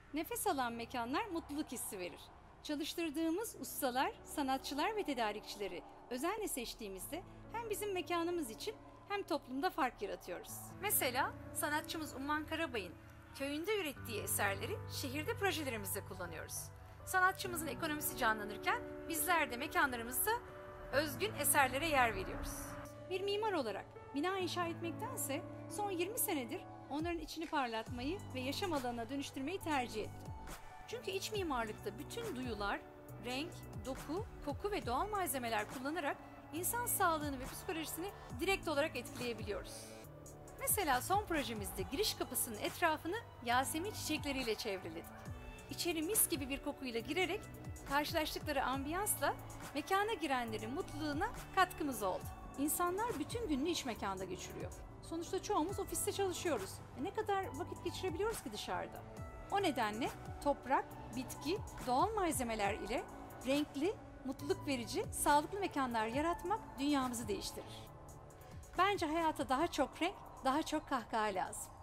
Nefes alan mekanlar mutluluk hissi verir. Çalıştırdığımız ustalar, sanatçılar ve tedarikçileri özenle seçtiğimizde hem bizim mekanımız için hem toplumda fark yaratıyoruz. Mesela sanatçımız Umman Karabay'ın köyünde ürettiği eserleri şehirde projelerimizde kullanıyoruz. Sanatçımızın ekonomisi canlanırken bizler de mekanlarımızda özgün eserlere yer veriyoruz. Bir mimar olarak bina inşa etmektense son 20 senedir onların içini parlatmayı ve yaşam alanına dönüştürmeyi tercih ettim. Çünkü iç mimarlıkta bütün duyular, renk, doku, koku ve doğal malzemeler kullanarak insan sağlığını ve psikolojisini direkt olarak etkileyebiliyoruz. Mesela son projemizde giriş kapısının etrafını Yasemin çiçekleriyle çevreledik. İçeri mis gibi bir kokuyla girerek karşılaştıkları ambiyansla mekana girenlerin mutluluğuna katkımız oldu. İnsanlar bütün gününü iç mekanda geçiriyor. Sonuçta çoğumuz ofiste çalışıyoruz. Ne kadar vakit geçirebiliyoruz ki dışarıda? O nedenle toprak, bitki, doğal malzemeler ile renkli, mutluluk verici, sağlıklı mekanlar yaratmak dünyamızı değiştirir. Bence hayata daha çok renk, daha çok kahkaha lazım.